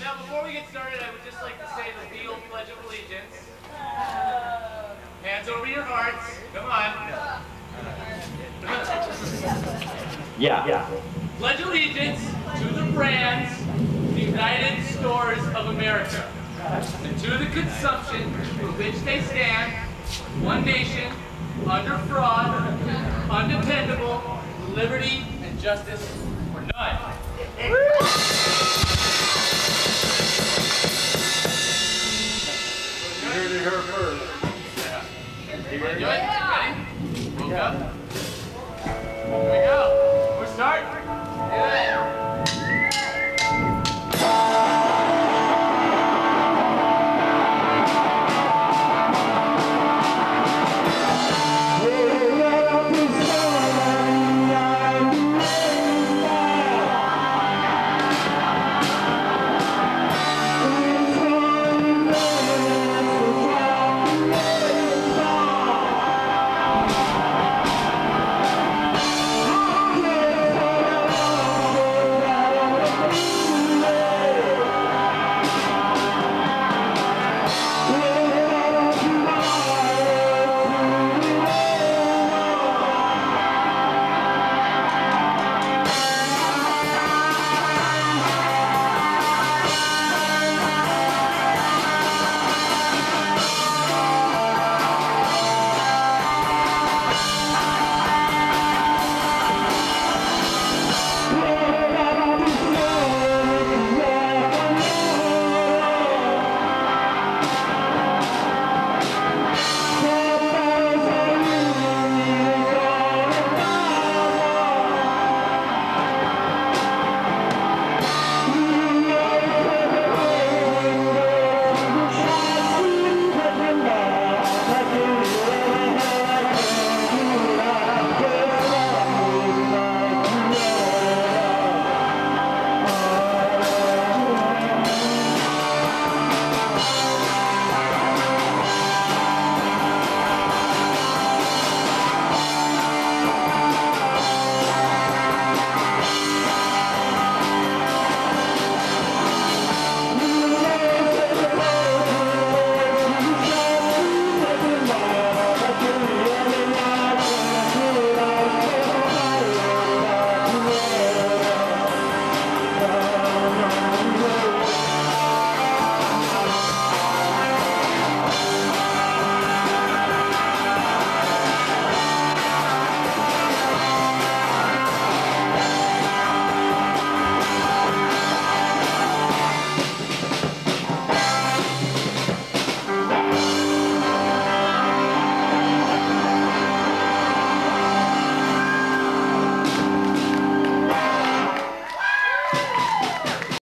Now, before we get started, I would just like to say the Beal Pledge of Allegiance. Hands over your hearts. Come on. Yeah. Pledge allegiance to the brands, the United Stores of America, and to the consumption for which they stand, one nation, under fraud, undependable, liberty and justice for none. You heard it here first. Yeah. You ready? Woke up?